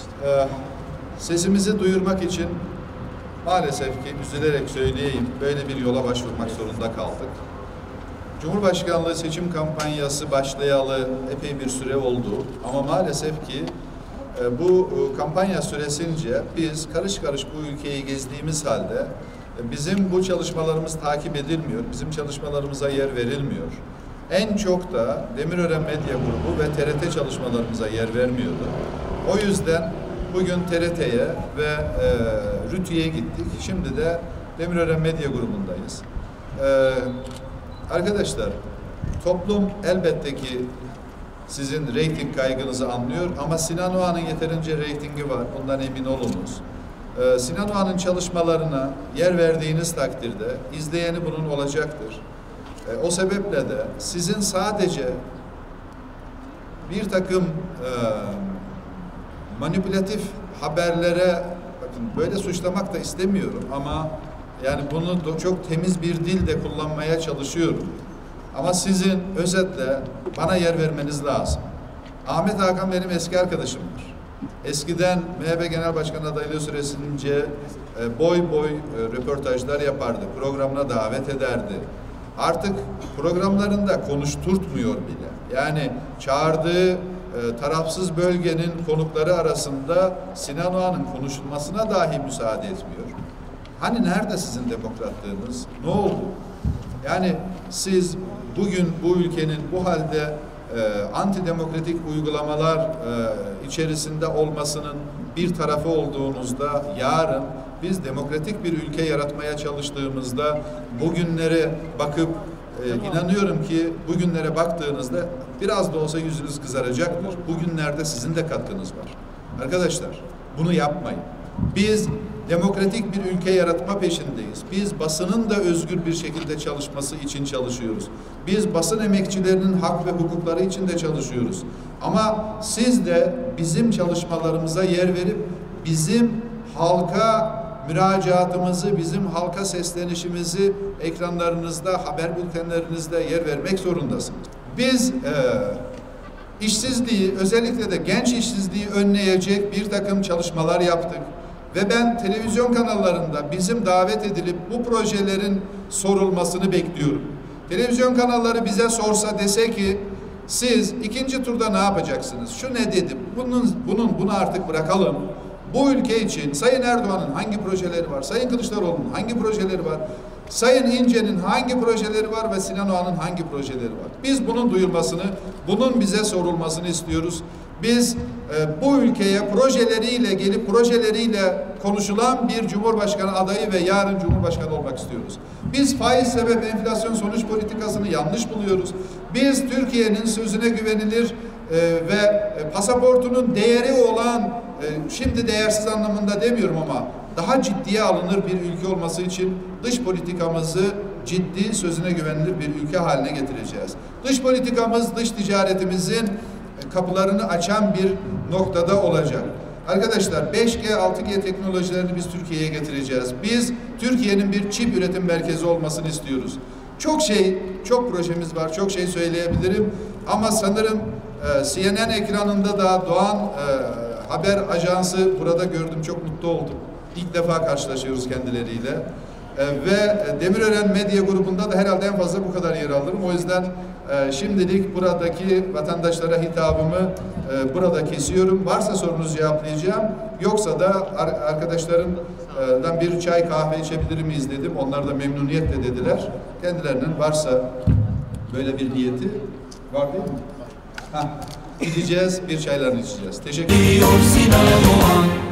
Sesimizi duyurmak için maalesef ki üzülerek söyleyeyim, böyle bir yola başvurmak zorunda kaldık. Cumhurbaşkanlığı seçim kampanyası başlayalı epey bir süre oldu ama maalesef ki bu kampanya süresince biz karış karış bu ülkeyi gezdiğimiz halde bizim bu çalışmalarımız takip edilmiyor, bizim çalışmalarımıza yer verilmiyor. En çok da Demirören Medya Grubu ve TRT çalışmalarımıza yer vermiyordu. O yüzden bugün TRT'ye ve RTÜK'ye gittik. Şimdi de Demirören Medya Grubu'ndayız. Arkadaşlar, toplum elbette ki sizin reyting kaygınızı anlıyor ama Sinan Oğan'ın yeterince reytingi var, bundan emin olunuz. Sinan Oğan'ın çalışmalarına yer verdiğiniz takdirde izleyeni bunun olacaktır. O sebeple de sizin sadece bir takım manipülatif haberlere, bakın böyle suçlamak da istemiyorum ama yani bunu çok temiz bir dilde kullanmaya çalışıyorum. Ama sizin özetle bana yer vermeniz lazım. Ahmet Hakan benim eski arkadaşımdır. Eskiden MHP Genel Başkan adaylığı süresince boy boy röportajlar yapardı. Programına davet ederdi. Artık programlarında konuşturtmuyor bile. Yani çağırdığı tarafsız bölgenin konukları arasında Sinan Oğan'ın konuşulmasına dahi müsaade etmiyor. Hani nerede sizin demokratlığınız? Ne oldu? Yani siz bugün bu ülkenin bu halde antidemokratik uygulamalar içerisinde olmasının bir tarafı olduğunuzda, yarın biz demokratik bir ülke yaratmaya çalıştığımızda bugünlere bakıp inanıyorum ki bugünlere baktığınızda biraz da olsa yüzünüz kızaracaktır. Bugünlerde sizin de katkınız var. Arkadaşlar, bunu yapmayın. Biz demokratik bir ülke yaratma peşindeyiz. Biz basının da özgür bir şekilde çalışması için çalışıyoruz. Biz basın emekçilerinin hak ve hukukları için de çalışıyoruz. Ama siz de bizim çalışmalarımıza yer verip bizim halka müracaatımızı, bizim halka seslenişimizi ekranlarınızda, haber bültenlerinizde yer vermek zorundasınız. Biz işsizliği, özellikle de genç işsizliği önleyecek bir takım çalışmalar yaptık. Ve ben televizyon kanallarında bizim davet edilip bu projelerin sorulmasını bekliyorum. Televizyon kanalları bize sorsa, dese ki siz ikinci turda ne yapacaksınız? Şu ne dedim? Bunu artık bırakalım. Bu ülke için Sayın Erdoğan'ın hangi projeleri var? Sayın Kılıçdaroğlu'nun hangi projeleri var? Sayın İnce'nin hangi projeleri var ve Sinan Oğan'ın hangi projeleri var? Biz bunun duyulmasını, bunun bize sorulmasını istiyoruz. Biz bu ülkeye projeleriyle gelip projeleriyle konuşulan bir Cumhurbaşkanı adayı ve yarın Cumhurbaşkanı olmak istiyoruz. Biz faiz sebep enflasyon sonuç politikasını yanlış buluyoruz. Biz Türkiye'nin sözüne güvenilir ve pasaportunun değeri olan, şimdi değersiz anlamında demiyorum ama daha ciddiye alınır bir ülke olması için dış politikamızı ciddi, sözüne güvenilir bir ülke haline getireceğiz. Dış politikamız, dış ticaretimizin kapılarını açan bir noktada olacak. Arkadaşlar 5G, 6G teknolojilerini biz Türkiye'ye getireceğiz. Biz Türkiye'nin bir çip üretim merkezi olmasını istiyoruz. Çok projemiz var, çok şey söyleyebilirim. Ama sanırım CNN ekranında da Doğan Haber Ajansı burada gördüm, çok mutlu oldum. İlk defa karşılaşıyoruz kendileriyle. Ve Demirören Medya Grubu'nda da herhalde en fazla bu kadar yer alırım. O yüzden şimdilik buradaki vatandaşlara hitabımı burada kesiyorum. Varsa sorunuz cevaplayacağım. Yoksa da arkadaşlarımdan bir çay kahve içebilir miyiz dedim. Onlar da memnuniyetle dediler. Kendilerinin varsa böyle bir niyeti var değil mi? Gideceğiz, bir çaylarını içeceğiz. Teşekkür ederim.